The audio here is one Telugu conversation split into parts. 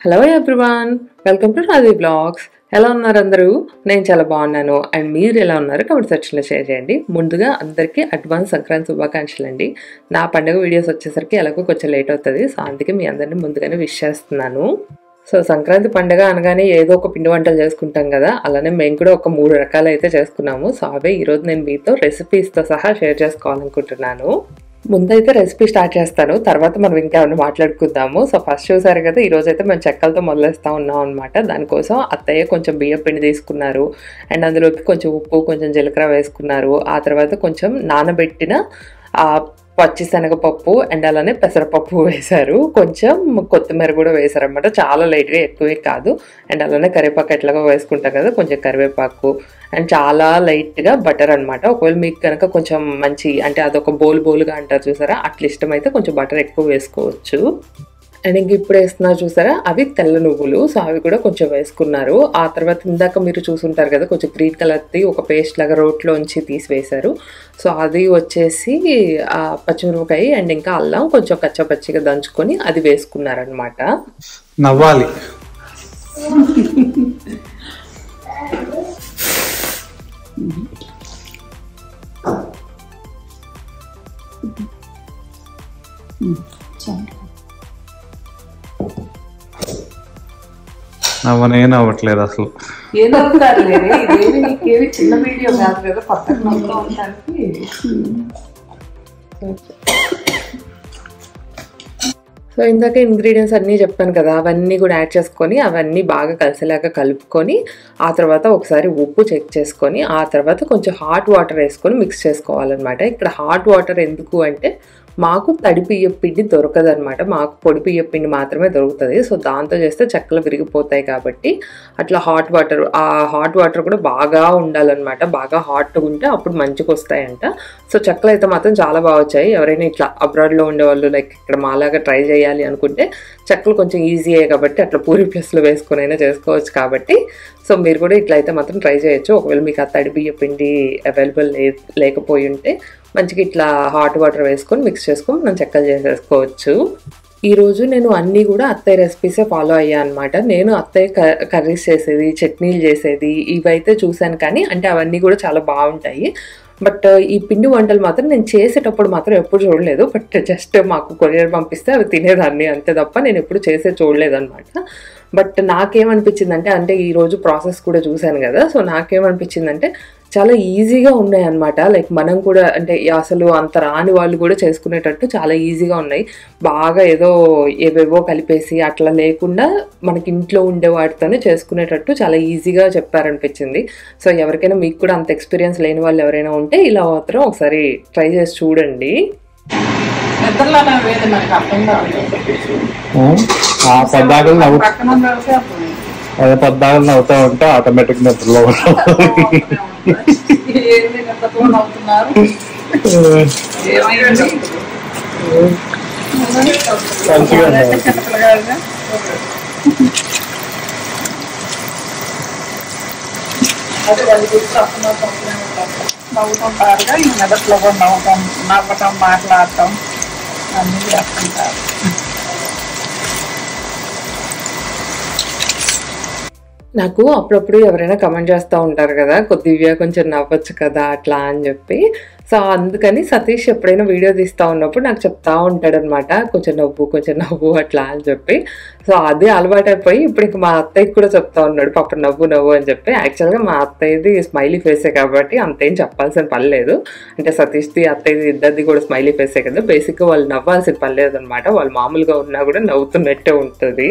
Hello everyone, welcome to Raji blogs. ఎలా ఉన్నారు అందరూ? నేను చాలా బాగున్నాను. అండ్ మీరు ఎలా ఉన్నారు కామెంట్ సెక్షన్లో షేర్ చేయండి. ముందుగా అందరికీ అడ్వాన్స్ సంక్రాంతి శుభాకాంక్షలు అండి. నా పండుగ వీడియోస్ వచ్చేసరికి ఎలాగో కొంచెం లేట్ అవుతుంది, సో అందుకే మీ అందరినీ ముందుగానే విష్ చేస్తున్నాను. సో సంక్రాంతి పండుగ అనగానే ఏదో ఒక పిండి వంటలు చేసుకుంటాం కదా, అలానే మేము కూడా ఒక 3 రకాలు అయితే చేసుకున్నాము. సో అవే ఈరోజు నేను మీతో రెసిపీస్తో సహా షేర్ చేసుకోవాలనుకుంటున్నాను. ముందైతే రెసిపీ స్టార్ట్ చేస్తాను, తర్వాత మనం ఇంకేమైనా మాట్లాడుకుందాము. సో ఫస్ట్ చూసారు కదా, ఈరోజు అయితే మేము చెక్కలతో మొదలేస్తూ ఉన్నాం అనమాట. దానికోసం అత్తయ్య కొంచెం బియ్యం పిండి తీసుకున్నారు, అండ్ అందులోకి కొంచెం ఉప్పు, కొంచెం జీలకర్ర వేసుకున్నారు. ఆ తర్వాత కొంచెం నానబెట్టిన పచ్చిశనగపప్పు అండ్ అలానే పెసరపప్పు వేశారు. కొంచెం కొత్తిమీర కూడా వేశారనమాట, చాలా లైట్గా, ఎక్కువే కాదు. అండ్ అలానే కరివేపాకు ఎట్లాగో వేసుకుంటాం కదా, కొంచెం కరివేపాకు అండ్ చాలా లైట్గా బటర్ అనమాట. ఒకవేళ మీకు కనుక కొంచెం మంచి అంటే అదొక బోలుగా అంటారు చూసారా, అట్లా ఇష్టమైతే కొంచెం బటర్ ఎక్కువ వేసుకోవచ్చు. అండ్ ఇంక ఇప్పుడు వేస్తున్నారు చూసారా, అవి తెల్ల నువ్వులు. సో అవి కూడా కొంచెం వేసుకున్నారు. ఆ తర్వాత ఇందాక మీరు చూసుంటారు కదా, కొంచెం గ్రీన్ కలర్ది ఒక పేస్ట్ లాగా రోట్లోంచి తీసి వేశారు. సో అది వచ్చేసి పచ్చిమిరపకాయ అండ్ ఇంకా అల్లం కొంచెం కచ్చపచ్చిగా దంచుకొని అది వేసుకున్నారనమాట. నవ్వాలి నవ్వనే నవ్వట్లేదు అసలు. చిన్న వీడియో కాదు కదా, పక్కన నవ్వుతూ ఉండడానికి. సో ఇందాక ఇంగ్రీడియంట్స్ అన్నీ చెప్పాను కదా, అవన్నీ కూడా యాడ్ చేసుకొని అవన్నీ బాగా కలిసేలాగా కలుపుకొని ఆ తర్వాత ఒకసారి ఉప్పు చెక్ చేసుకొని ఆ తర్వాత కొంచెం హాట్ వాటర్ వేసుకొని మిక్స్ చేసుకోవాలన్నమాట. ఇక్కడ హాట్ వాటర్ ఎందుకు అంటే మాకు తడి బియ్యం పిండి దొరకదనమాట, మాకు పొడి బియ్యం పిండి మాత్రమే దొరుకుతుంది. సో దాంతో చేస్తే చెక్కలు విరిగిపోతాయి కాబట్టి అట్లా హాట్ వాటర్, ఆ హాట్ వాటర్ కూడా బాగా ఉండాలన్నమాట. బాగా హాట్గా ఉంటే అప్పుడు మంచిగా వస్తాయంట. సో చెక్కలు అయితే మాత్రం చాలా బాగా వచ్చాయి. ఎవరైనా ఇట్లా అబ్రాడ్లో ఉండేవాళ్ళు లైక్ ఇక్కడ మాలాగా ట్రై చేయాలి అనుకుంటే చెక్కలు కొంచెం ఈజీయే కాబట్టి అట్లా పూరి ప్లస్లో వేసుకొని అయినా చేసుకోవచ్చు కాబట్టి సో మీరు కూడా ఇట్లా అయితే మాత్రం ట్రై చేయొచ్చు. ఒకవేళ మీకు ఆ తడి బియ్యం పిండి అవైలబుల్ లేకపోయి ఉంటే మంచిగా ఇట్లా హాట్ వాటర్ వేసుకొని మిక్స్ చేసుకొని మనం చెక్కలు చేసేసుకోవచ్చు. ఈరోజు నేను అన్నీ కూడా అత్తయ్య రెసిపీసే ఫాలో అయ్యా అనమాట. నేను అత్తయ్య కర్రీస్ చేసేది, చట్నీలు చేసేది ఇవైతే చూశాను, కానీ అంటే అవన్నీ కూడా చాలా బాగుంటాయి. బట్ ఈ పిండి వంటలు మాత్రం నేను చేసేటప్పుడు మాత్రం ఎప్పుడు చూడలేదు. బట్ జస్ట్ మాకు కొరియర్ పంపిస్తే అవి తినేదాన్ని అంతే తప్ప నేను ఎప్పుడు చేసే చూడలేదు అనమాట. బట్ నాకేమనిపించిందంటే, అంటే ఈరోజు ప్రాసెస్ కూడా చూశాను కదా, సో నాకేమనిపించిందంటే చాలా ఈజీగా ఉన్నాయి అనమాట. లైక్ మనం కూడా అంటే అసలు అంత రాని వాళ్ళు కూడా చేసుకునేటట్టు చాలా ఈజీగా ఉన్నాయి. బాగా ఏదో ఏవేవో కలిపేసి అట్లా లేకుండా మనకి ఇంట్లో ఉండే వాటితోనే చేసుకునేటట్టు చాలా ఈజీగా చెప్పారనిపించింది. సో ఎవరికైనా మీకు కూడా అంత ఎక్స్పీరియన్స్ లేని వాళ్ళు ఎవరైనా ఉంటే ఇలా మాత్రం ఒకసారి ట్రై చేసి చూడండి. పద్దాకలు నవ్వుతా ఉంటే ఆటోమేటిక్ నిద్రలో నవ్వుతుంటారుగా, ఈ మెదట్లో నవ్వటం మాట్లాడటం అన్నీ చేస్తుంటారు. నాకు అప్పుడప్పుడు ఎవరైనా కమెంట్ చేస్తూ ఉంటారు కదా, దివ్య కొంచెం నవ్వచ్చు కదా అట్లా అని చెప్పి. సో అందుకని సతీష్ ఎప్పుడైనా వీడియో తీస్తూ ఉన్నప్పుడు నాకు చెప్తా ఉంటాడనమాట, కొంచెం నవ్వు అట్లా అని చెప్పి. సో అది అలవాటు అయిపోయి ఇప్పుడు ఇంక మా అత్తయ్యకి కూడా చెప్తా ఉన్నాడు, పాప నవ్వు అని చెప్పి. యాక్చువల్గా మా అత్తయ్యది స్మైలీ ఫేసే కాబట్టి అంతేం చెప్పాల్సిన పని లేదు. అంటే సతీష్ది అత్తయ్యది ఇద్దరిది కూడా స్మైలీ ఫేసే కదా, బేసిక్గా వాళ్ళు నవ్వాల్సిన పని లేదనమాట. వాళ్ళు మామూలుగా ఉన్నా కూడా నవ్వుతున్నట్టే ఉంటుంది.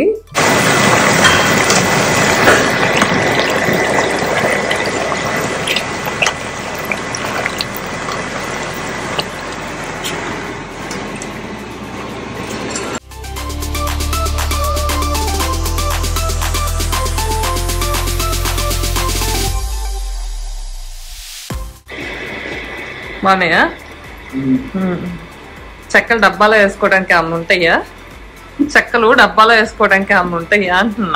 మామయ్య, చెక్కలు డబ్బాలో వేసుకోవడానికి ఏమన్నా ఉంటాయా? చెక్కలు డబ్బాలో వేసుకోవడానికి ఏమన్నా ఉంటాయా అంటున్నా.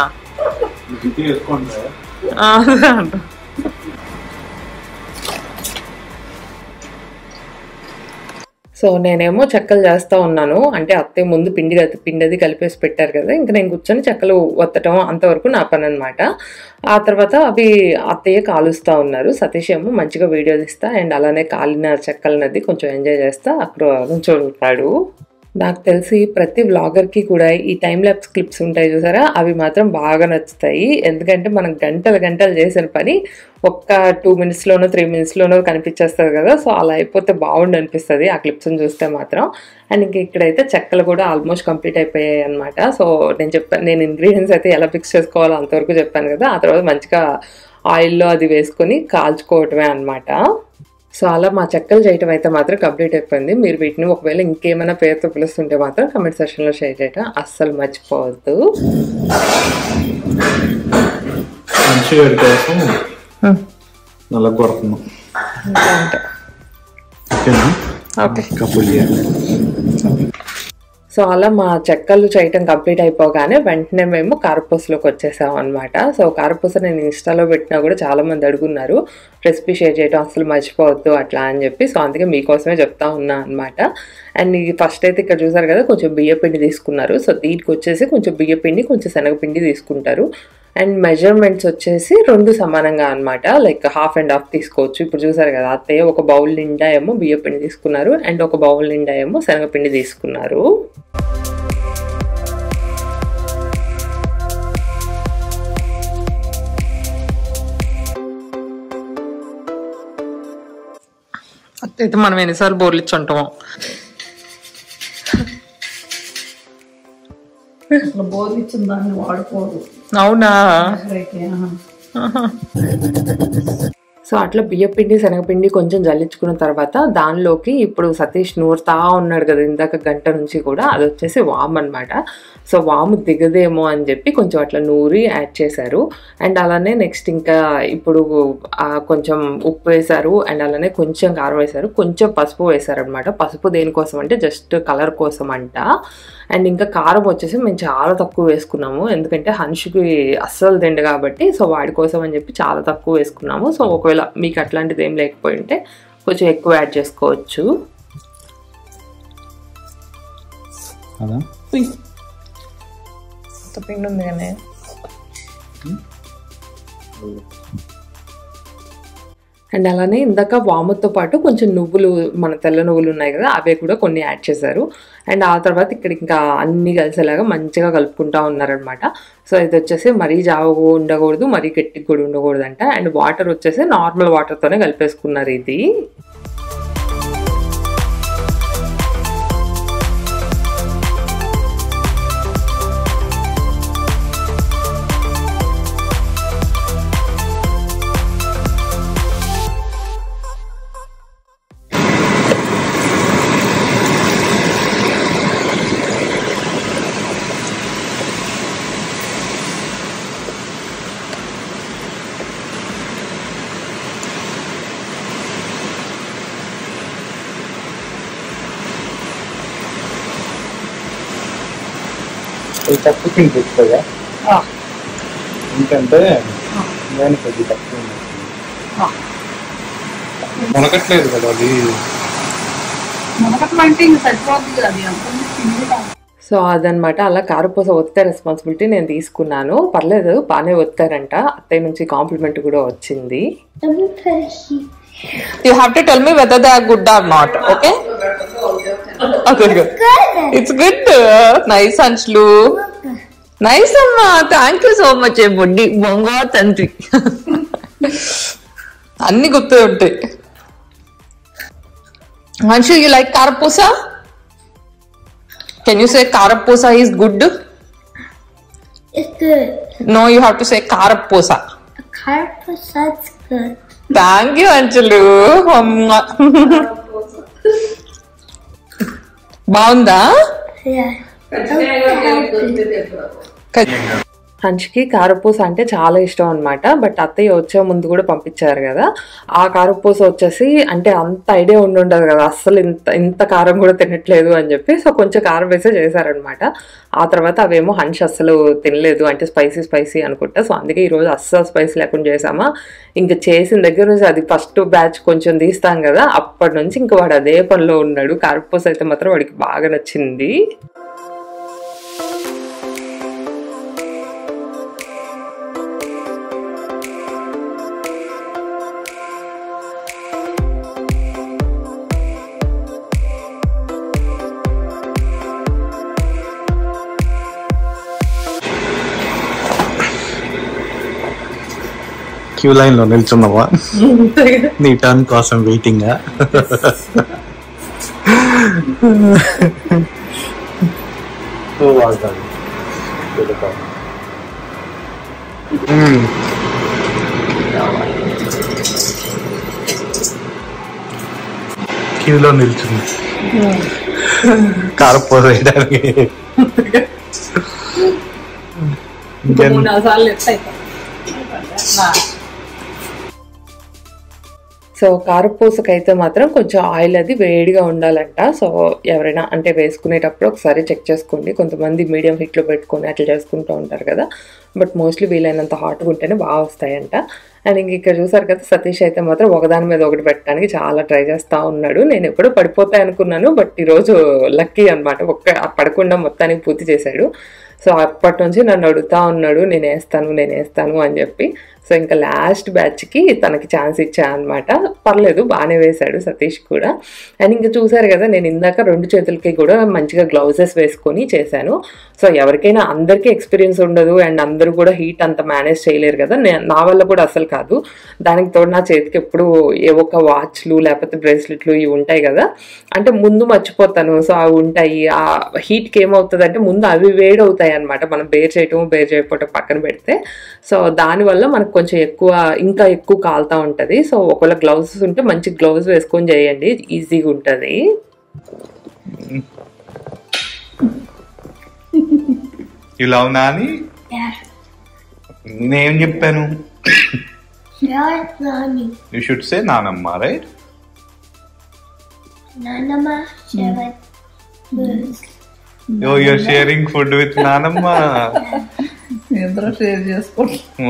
సో సో నేనేమో చెక్కలు చేస్తూ ఉన్నాను. అంటే అత్తయ్య ముందు పిండి కలిపేసి పెట్టారు కదా, ఇంకా నేను కూర్చొని చెక్కలు ఒత్తటం అంతవరకు నా పని అనమాట. ఆ తర్వాత అవి అత్తయ్య కాలుస్తూ ఉన్నారు. సతీష్ ఏమో మంచిగా వీడియో తీస్తా అండ్ అలానే కాలిన చెక్కలనది కొంచెం ఎంజాయ్ చేస్తా అక్కడ నుంచోంటాడు. నాకు తెలిసి ప్రతి వ్లాగర్కి కూడా ఈ టైమ్ ల్యాప్స్ క్లిప్స్ ఉంటాయి చూసారా, అవి మాత్రం బాగా నచ్చుతాయి. ఎందుకంటే మనం గంటలు చేసిన పని ఒక్క 2 minutesలోనో 3 minutesలోనో కనిపించేస్తుంది కదా. సో అలా అయిపోతే బాగుండు అనిపిస్తుంది ఆ క్లిప్స్ని చూస్తే మాత్రం. అండ్ ఇంక ఇక్కడైతే చెక్కలు కూడా ఆల్మోస్ట్ కంప్లీట్ అయిపోయాయి అనమాట. సో నేను ఇంగ్రీడియంట్స్ అయితే ఎలా ఫిక్స్ చేసుకోవాలో అంతవరకు చెప్పాను కదా. ఆ తర్వాత మంచిగా ఆయిల్లో అది వేసుకొని కాల్చుకోవటమే అనమాట. సో అలా మా చెక్కలు చేయటం అయితే మాత్రం కంప్లీట్ అయిపోయింది. మీరు వీటిని ఒకవేళ ఇంకేమైనా పేరుతో పిలుస్తుంటే మాత్రం కమెంట్ సెక్షన్లో షేర్ చేయటం అస్సలు మర్చిపోవద్దు. సో అలా మా చెక్కలు చేయటం కంప్లీట్ అయిపోగానే వెంటనే మేము కారపూసలోకి వచ్చేసాం అనమాట. సో కారపూస నేను ఇన్స్టాలో పెట్టినా కూడా చాలామంది అడుగున్నారు రెసిపీ షేర్ చేయడం అసలు మర్చిపోవద్దు అట్లా అని చెప్పి. సో అందుకే మీకోసమే చెప్తా ఉన్నా అనమాట. అండ్ ఫస్ట్ అయితే ఇక్కడ చూసారు కదా కొంచెం బియ్యపిండి తీసుకున్నారు. సో దీనికి వచ్చేసి కొంచెం బియ్యపిండి కొంచెం శనగపిండి తీసుకుంటారు. అండ్ మెజర్మెంట్స్ వచ్చేసి 2 సమానంగా అనమాట, లైక్ 50-50 తీసుకోవచ్చు. ఇప్పుడు చూసారు కదా అత్తయ్య ఒక బౌల్ నిండా ఏమో బియ్యపిండి తీసుకున్నారు అండ్ ఒక బౌల్ నిండా ఏమో శనగపిండి తీసుకున్నారు. అత్తయితే మనం ఎన్నిసార్లు బోర్లు ఇచ్చుంటాము. బోర్లు ఇచ్చిన దాన్ని వాడుకోరు. అవునా? సో అట్లా బియ్యపిండి శనగపిండి కొంచెం జల్లించుకున్న తర్వాత దానిలోకి ఇప్పుడు సతీష్ నూరుతా ఉన్నాడు కదా ఇందాక గంట నుంచి కూడా, అది వచ్చేసి వామ్ అనమాట. సో వాము దిగదేమో అని చెప్పి కొంచెం అట్లా నూరి యాడ్ చేశారు. అండ్ అలానే నెక్స్ట్ ఇంకా ఇప్పుడు కొంచెం ఉప్పు వేశారు అండ్ అలానే కొంచెం కారం వేశారు, కొంచెం పసుపు వేశారనమాట. పసుపు దేనికోసం అంటే జస్ట్ కలర్ కోసం అంట. అండ్ ఇంకా కారం వచ్చేసి మేము చాలా తక్కువ వేసుకున్నాము, ఎందుకంటే హన్షుకి అస్సలు తిండు కాబట్టి. సో వాడి కోసం అని చెప్పి చాలా తక్కువ వేసుకున్నాము. సో ఒకవేళ మీకు అట్లాంటిది ఏం లేకపోయి ఉంటే కొంచెం ఎక్కువ యాడ్ చేసుకోవచ్చు. పిండి ఉంది కానీ అండ్ అలానే ఇందాక వాముతో పాటు కొంచెం నువ్వులు, మన తెల్ల నువ్వులు ఉన్నాయి కదా అవే కూడా కొన్ని యాడ్ చేశారు. అండ్ ఆ తర్వాత ఇక్కడ ఇంకా అన్ని కలిసేలాగా మంచిగా కలుపుకుంటా ఉన్నారనమాట. సో ఇది వచ్చేసి మరీ జావ ఉండకూడదు, మరీ గట్టిగా కూడా ఉండకూడదు అంట. అండ్ వాటర్ వచ్చేసి నార్మల్ వాటర్తోనే కలిపేసుకున్నారు ఇది. తక్కువ తింటుందా? ఎందుకంటే నేను కొద్దిగా తక్కువ మునగట్లేదు కదా అది. సో అదనమాట, అలా కారపూస ఒత్తే రెస్పాన్సిబిలిటీ నేను తీసుకున్నాను. పర్లేదు బాగానే ఒత్తారంట, అత్తయ్య నుంచి కాంప్లిమెంట్ కూడా వచ్చింది. You have to tell me whether they are good or not, okay? Okay, good. It's good. Nice, Anshlu. Nice, Amma. Thank you so much, buddy. Bonga Tantri. Anni guttu untayi. Anshu, you like Karapusa? Can you say Karapusa is good? It's good. No, you have to say Karapusa. Karapusa is good. Thank you, Anshulu. బాగుందా? హన్ష్కి కారపూస అంటే చాలా ఇష్టం అనమాట. బట్ అత్తయ్య వచ్చే ముందు కూడా పంపించారు కదా, ఆ కారపూస వచ్చేసి అంటే అంత ఐడియా ఉండదు కదా, అస్సలు ఇంత కారం కూడా తినట్లేదు అని చెప్పి సో కొంచెం కారం వేసే చేశారనమాట. ఆ తర్వాత అవేమో హన్ష్ అస్సలు తినలేదు, అంటే స్పైసీ అనుకుంటా. సో అందుకే ఈరోజు అస్సలు స్పైసీ లేకుండా చేసామా. ఇంకా చేసిన దగ్గర నుంచి అది ఫస్ట్ బ్యాచ్ కొంచెం తీస్తాం కదా, అప్పటి నుంచి ఇంకా వాడు అదే పనిలో ఉన్నాడు. కారపూస అయితే మాత్రం వాడికి బాగా నచ్చింది. క్యూ లైన్ లో నిల్చున్నావా? నీ టర్న్ కోసం వెయిటింగ్. క్యూలో నిల్చుంది కారపూస వేయడానికి. సో కారపూసకైతే మాత్రం కొంచెం ఆయిల్ అది వేడిగా ఉండాలంట. సో ఎవరైనా అంటే వేసుకునేటప్పుడు ఒకసారి చెక్ చేసుకోండి. కొంతమంది మీడియం హీట్లో పెట్టుకొని అట్లా చేసుకుంటూ ఉంటారు కదా, బట్ మోస్ట్లీ వీలైనంత హాట్గా ఉంటేనే బాగా వస్తాయంట. అండ్ ఇంక ఇక్కడ చూసారు కదా, సతీష్ అయితే మాత్రం ఒకదాని మీద ఒకటి పెట్టడానికి చాలా ట్రై చేస్తూ ఉన్నాడు. నేను ఎప్పుడూ పడిపోతాయి అనుకున్నాను, బట్ ఈరోజు లక్కీ అనమాట, పడకుండా మొత్తానికి పూర్తి చేశాడు. సో అప్పటి నుంచి నన్ను అడుగుతా ఉన్నాడు, నేను వేస్తాను అని చెప్పి. సో ఇంకా లాస్ట్ బ్యాచ్కి తనకి ఛాన్స్ ఇచ్చా అనమాట. పర్లేదు, బాగానే వేశాడు సతీష్ కూడా. అండ్ ఇంకా చూసారు కదా, నేను ఇందాక 2 చేతులకి కూడా మంచిగా గ్లౌజెస్ వేసుకొని చేశాను. సో ఎవరికైనా అందరికీ ఎక్స్పీరియన్స్ ఉండదు అండ్ అందరూ కూడా హీట్ అంత మేనేజ్ చేయలేరు కదా, నా వల్ల కూడా అసలు కాదు. దానికి తోడు నా చేతికి ఎప్పుడు ఏవో ఒక వాచ్లు లేకపోతే బ్రేస్లెట్లు ఇవి ఉంటాయి కదా, అంటే ముందు మర్చిపోతాను. సో అవి ఉంటాయి, ఆ హీట్కి ఏమవుతుంది అంటే ముందు అవి వేడవుతాయి అనమాట, మనం బేర్ చేయకపోవటం పక్కన పెడితే. సో దానివల్ల మనకు కొంచెం ఇంకా ఎక్కువ కాలుతూ ఉంటుంది. సో ఒకవేళ గ్లౌజెస్ ఉంటే మంచి గ్లౌజ్ వేసుకొని చేయండి, ఈజీగా ఉంటుంది. You love Nani? నేనేం చెప్పాను? You should say nanamma, right? Nanama shared food. Oh, you're sharing food with నానమ్మ. ఇద్దరు షేర్ చేసుకుంటాం.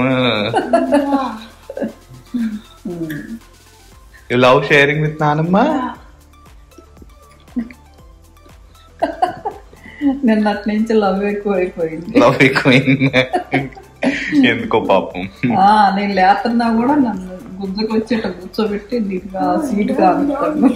You love sharing with నానమ్మ? నిన్నటి నుంచి లవ్ ఎక్కువైపోయింది. లవ్ ఎక్కువైంది ఎందుకో పాపం. నేను లేతున్నా కూడా నన్ను గుజ్జకు వచ్చేట కూర్చోబెట్టి నీట్గా సీట్ కానుతాను.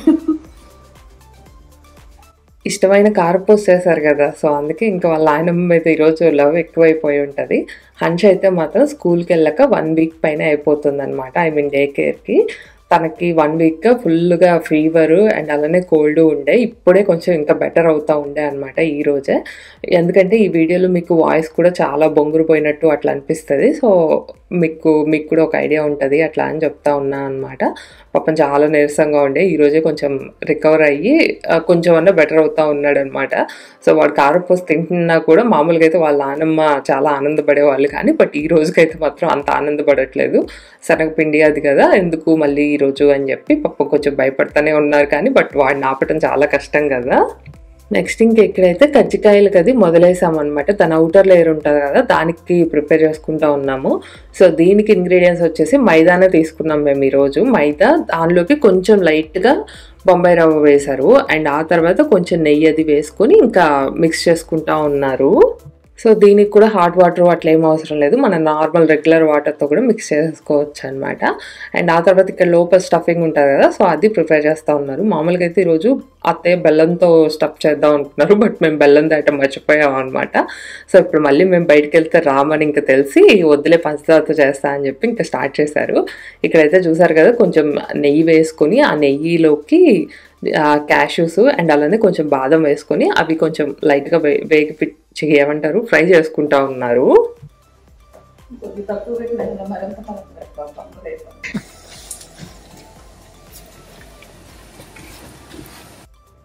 ఇష్టమైన కారపూస చేశారు కదా, సో అందుకే ఇంకా వాళ్ళ ఆయనమ్మ అయితే ఈరోజు లవ్ ఎక్కువైపోయి ఉంటుంది. హన్ష్ అయితే మాత్రం స్కూల్కి వెళ్ళాక 1 వీక్ పైన అయిపోతుంది అనమాట, ఐ మీన్ డే కేర్కి. తనకి 1 వీక్ ఫుల్గా ఫీవరు అండ్ అలానే కోల్డ్ ఉండే, ఇప్పుడే కొంచెం ఇంకా బెటర్ అవుతూ ఉండే అనమాట ఈ రోజే. ఎందుకంటే ఈ వీడియోలో మీకు వాయిస్ కూడా చాలా బొంగురు పోయినట్టు అట్లా అనిపిస్తుంది. సో మీకు కూడా ఒక ఐడియా ఉంటుంది అట్లా అని చెప్తా ఉన్నా అనమాట. పాపం చాలా నీరసంగా ఉండే, ఈరోజే కొంచెం రికవర్ అయ్యి కొంచెం అన్నా బెటర్ అవుతూ ఉన్నాడు అనమాట. సో వాడు కారపూస తింటున్నా కూడా మామూలుగా అయితే వాళ్ళ నాన్నమ్మ చాలా ఆనందపడేవాళ్ళు, కానీ బట్ ఈ రోజుకైతే మాత్రం అంత ఆనందపడట్లేదు. శనగపిండి అది కదా, ఎందుకు మళ్ళీ ఈరోజు అని చెప్పి పాపం కొంచెం భయపడతానే ఉన్నారు. కానీ బట్ వాడిని ఆపటం చాలా కష్టం కదా. నెక్స్ట్ ఇంకా ఇక్కడైతే కజ్జికాయలు కది మొదలేసామన్నమాట. తన అవుటర్ లేయర్ ఉంటుంది కదా, దానికి ప్రిపేర్ చేసుకుంటూ ఉన్నాము. సో దీనికి ఇంగ్రీడియంట్స్ వచ్చేసి మైదానే తీసుకున్నాం మేము ఈరోజు. మైదా, దానిలోకి కొంచెం లైట్గా బొంబాయి రవ్వ వేశారు అండ్ ఆ తర్వాత కొంచెం నెయ్యి అది వేసుకొని ఇంకా మిక్స్ చేసుకుంటా ఉన్నారు. సో దీనికి కూడా హాట్ వాటర్ అట్లా ఏం అవసరం లేదు, మన నార్మల్ రెగ్యులర్ వాటర్తో కూడా మిక్స్ చేసుకోవచ్చు అనమాట. అండ్ ఆ తర్వాత ఇక్కడ లోపల స్టఫింగ్ ఉంటుంది కదా, సో అది ప్రిపేర్ చేస్తూ ఉన్నారు. మామూలుగా అయితే ఈరోజు అత్తయ్య బెల్లంతో స్టఫ్ చేద్దాం అనుకున్నారు, బట్ మేము బెల్లం దాటం మర్చిపోయాం అనమాట. సో ఇప్పుడు మళ్ళీ మేము బయటకు వెళ్తే రామని ఇంకా తెలిసి వద్దులే పంచదారతో చేస్తా అని చెప్పి ఇంకా స్టార్ట్ చేశారు. ఇక్కడైతే చూసారు కదా, కొంచెం నెయ్యి వేసుకొని ఆ నెయ్యిలోకి క్యాష్యూస్ అండ్ అలానే కొంచెం బాదం వేసుకొని అవి కొంచెం లైట్గా ఏమంటారు ఫ్రై చేసుకుంటా ఉన్నారు.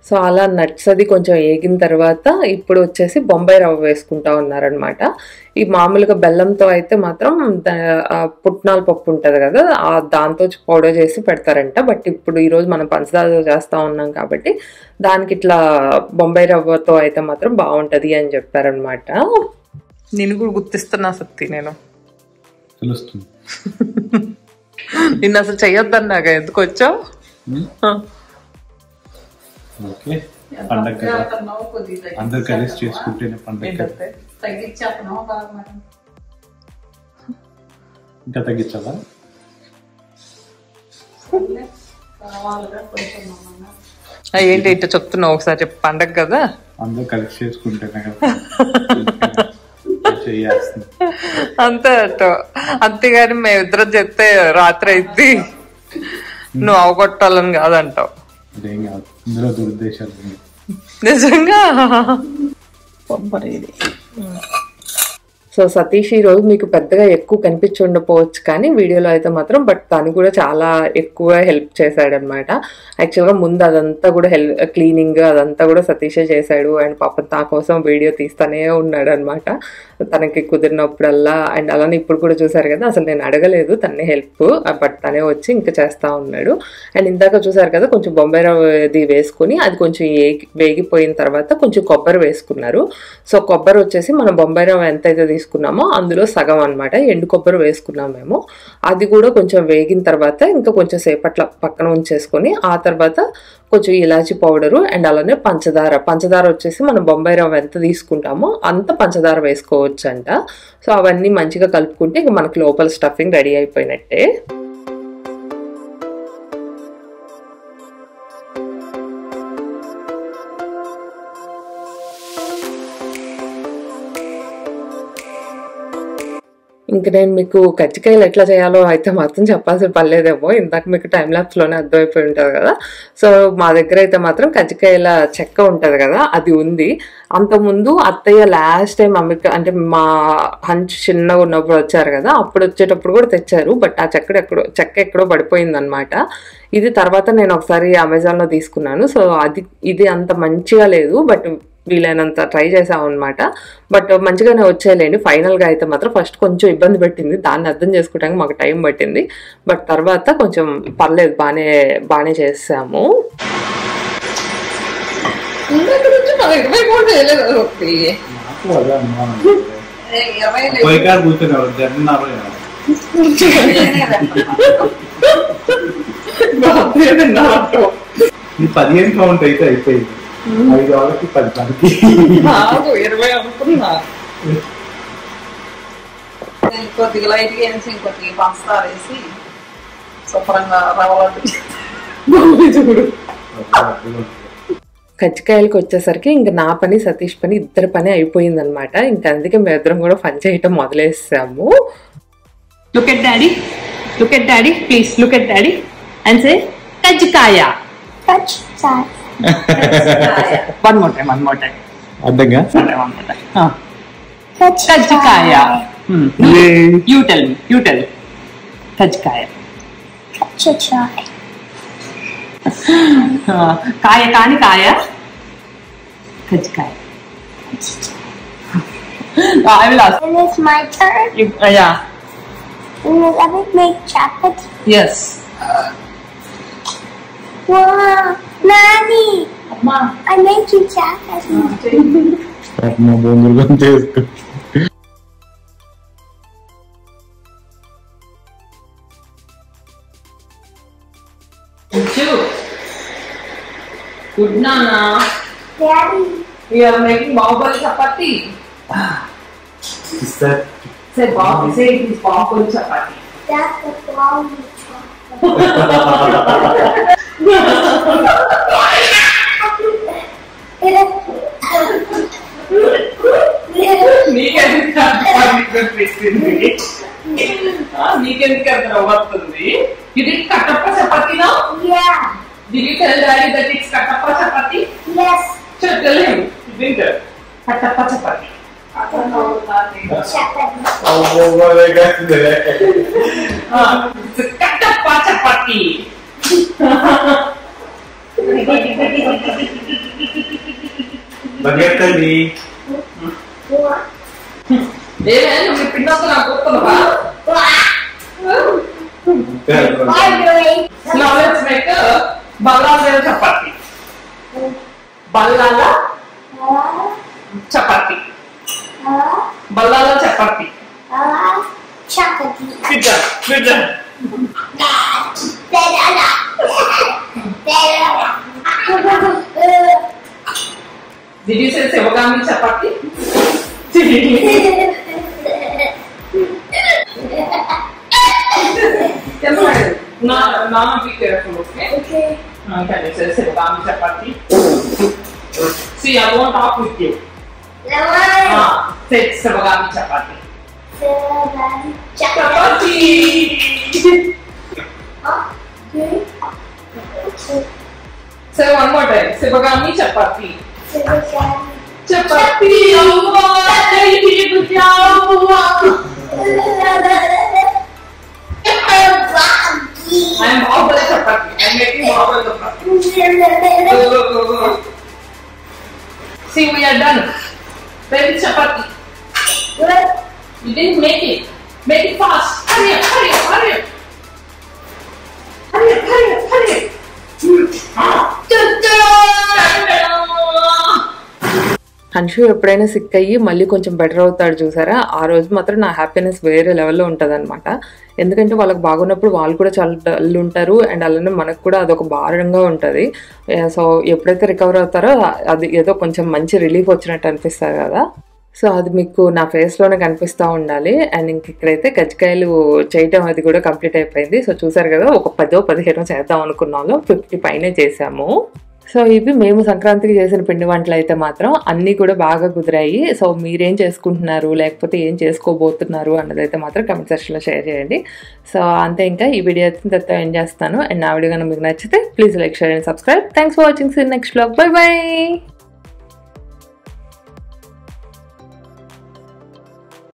సో అలా నట్స్ అది కొంచెం వేగిన తర్వాత ఇప్పుడు వచ్చేసి బొంబాయి రవ్వ వేసుకుంటా ఉన్నారనమాట. ఈ మామూలుగా బెల్లంతో అయితే మాత్రం పుట్నాల పప్పు ఉంటుంది కదా, దాంతో పౌడర్ చేసి పెడతారంట. బట్ ఇప్పుడు ఈరోజు మనం పంచదారతో చేస్తూ ఉన్నాం కాబట్టి దానికి ఇట్లా బొంబాయి రవ్వతో అయితే మాత్రం బాగుంటుంది అని చెప్పారనమాట. నేను కూడా గుర్తిస్తున్నా సత్తి, నేను తెలుస్తుంది. నిన్ను అసలు చెయ్యొద్దన్నాగా, ఎందుకు వచ్చావు? ఓకే, పండగ కదా, అందరు కలిసి చేసుకుంటేనే పండగ. ఇంకా తగ్గించాలా? ఏంటి ఇట్లా చెప్తున్నావు, ఒకసారి చెప్పు. పండగ కదా, అందరు కలిసి చేసుకుంటేనే కదా చేయాల్సింది. అంతే అట. అంతేగాని మేమిద్దరం చెప్తే రాత్రి అయింది నువ్వు అవగొట్టాలని కాదంటావు. అదేం కాదు, ఇందులో దురుద్దేశాలు నిజంగా. సో సతీష్ ఈరోజు మీకు పెద్దగా ఎక్కువ కనిపించి ఉండకపోవచ్చు కానీ వీడియోలో అయితే మాత్రం, బట్ తను కూడా చాలా ఎక్కువ హెల్ప్ చేశాడనమాట. యాక్చువల్గా ముందు అదంతా కూడా క్లీనింగ్ అదంతా కూడా సతీషే చేశాడు. అండ్ పాపం నా కోసం వీడియో తీస్తానే ఉన్నాడు అనమాట తనకి కుదిరినప్పుడల్లా. అండ్ అలానే ఇప్పుడు కూడా చూసారు కదా, అసలు నేను అడగలేదు తన్నే హెల్ప్, బట్ తనే వచ్చి ఇంకా చేస్తూ ఉన్నాడు. అండ్ ఇందాక చూసారు కదా, కొంచెం బొంబాయి రవ్వది వేసుకుని అది కొంచెం వేగిపోయిన తర్వాత కొంచెం కొబ్బరి వేసుకున్నారు. సో కొబ్బరి వచ్చేసి మనం బొంబాయి రవ్వ ఎంతైతే తీసుకున్నామో అందులో సగం అనమాట ఎండు కొబ్బరి వేసుకున్నాం మేము. అది కూడా కొంచెం వేగిన తర్వాత ఇంకా కొంచెం సేపట్ల పక్కన ఉంచేసుకొని ఆ తర్వాత కొంచెం ఇలాచి పౌడరు అండ్ అలానే పంచదార వచ్చేసి మనం బొంబాయి రవ్వ ఎంత తీసుకుంటామో అంత పంచదార వేసుకోవచ్చు అంట. సో అవన్నీ మంచిగా కలుపుకుంటే ఇంకా మనకి లోపల స్టఫింగ్ రెడీ అయిపోయినట్టే. ఇంక నేను మీకు కజ్జికాయలు ఎట్లా చేయాలో అయితే మాత్రం చెప్పాల్సిన పర్లేదేమో, ఇందాక మీకు టైం ల్యాప్స్లోనే అర్థమైపోయి ఉంటుంది కదా. సో మా దగ్గర అయితే మాత్రం కజ్జికాయల చెక్క ఉంటుంది కదా, అది ఉంది. అంతకుముందు అత్తయ్య లాస్ట్ టైం అమెరికా అంటే మా హంచ్ చిన్నగా ఉన్నప్పుడు వచ్చారు కదా, అప్పుడు వచ్చేటప్పుడు కూడా తెచ్చారు. బట్ ఆ చెక్క ఎక్కడో పడిపోయింది అనమాట. ఇది తర్వాత నేను ఒకసారి అమెజాన్లో తీసుకున్నాను. సో ఇది అంత మంచిగా లేదు, బట్ వీలైనంత ట్రై చేసాం అనమాట. బట్ మంచిగానే వచ్చేయలేండి. ఫైనల్గా అయితే మాత్రం ఫస్ట్ కొంచెం ఇబ్బంది పెట్టింది, దాన్ని అర్థం చేసుకోవడానికి మాకు టైం పట్టింది. బట్ తర్వాత కొంచెం పర్లేదు, బాగానే చేసాము. ఈ 15 కౌంట్ అయితే అయిపోయింది. 5 వాళ్ళకి 10 మందికి 20 అనుకున్నా. కొద్దిగా లైట్గా వేసి ఇంకొద్దిగా పంచదార వేసి శుభ్రంగా రవ్వలు చూడు. కజ్జికాయలకు వచ్చేసరికి ఇంకా నా పని సతీష్ పని ఇద్దరి పని అయిపోయింది అనమాట. ఇంకా అందుకే మేము ఇద్దరం కూడా పని చేయటం మొదలేసాము. Look at daddy, please look at daddy and say kajjikaya. Kajjikaya. One more time. అర్థంగా One more time. Kajjikaya. You tell me. Kajjikaya. Kajjikaya. Kaya kaani kaya. Kajjikaya. I will ask. And it's my turn. Yeah. And let me make chocolate. Yes. Wow, Nani, Amma. I made you chocolate. మా బొంగులు చేసుకో. Good Nana. Daddy, We are making bahubali chapati. Sister. Say it is bahubali chapati. that's the brownie chocolate. నీకెందుకు వస్తుంది ఇది కట్టప్ప చపాతి నా Yeah, Did you tell daddy that it's kattappa chapati? yes, Sure, tell him. You didn't tell. Kattappa chapati. chocolate. It's a kattappa chapati. పరిగెత్తండి. నువ్వు పిండంతో నాకు గుర్తున్నావా? Now let's make a Ballala chapati. Ballala chapati. Ballala chapati. Good. Did you say Sivagami chapati? Now be careful, okay? Okay. Can you say Sivagami chapati? See, I won't talk with you. Say Sivagami chapati. Chapati! Say one more time. Sivagami chapati. Chapati! I am Bahubali chapati. I am making Bahubali chapati. Go. See, we are done. Where is chapati? You didn't make it. Make it fast. Hurry up. Hanshu ఎప్పుడైనా సిక్ అయ్యి మళ్ళీ కొంచెం బెటర్ అవుతాడు చూసారా, ఆ రోజు మాత్రం నా హ్యాపీనెస్ వేరే లెవెల్లో ఉంటుంది అనమాట. ఎందుకంటే వాళ్ళకి బాగున్నప్పుడు వాళ్ళు కూడా చాలా డల్ ఉంటారు అండ్ అలానే మనకు కూడా అదొక భారంగా ఉంటుంది. సో ఎప్పుడైతే రికవర్ అవుతారో అది ఏదో కొంచెం మంచి రిలీఫ్ వచ్చినట్టు అనిపిస్తుంది కదా. సో అది మీకు నా ఫేస్లోనే కనిపిస్తూ ఉండాలి. అండ్ ఇంక ఇక్కడైతే కజ్జికాయలు చేయటం అది కూడా కంప్లీట్ అయిపోయింది. సో చూసారు కదా, ఒక 10-15 చేద్దాం అనుకున్నాము, 50 పైనే చేసాము. సో ఇవి మేము సంక్రాంతికి చేసిన పిండి వంటలు అయితే మాత్రం అన్నీ కూడా బాగా కుదిరాయి. సో మీరేం చేసుకుంటున్నారు లేకపోతే ఏం చేసుకోబోతున్నారు అన్నదైతే మాత్రం కమెంట్ సెక్షన్లో షేర్ చేయండి. సో అంతే, ఇంకా ఈ వీడియో అయితే ఇంతతో ఎండ్ చేస్తాను. అండ్ నా వీడియో కనుక మీకు నచ్చితే please like, share and subscribe. Thanks for watching. See next vlog. By.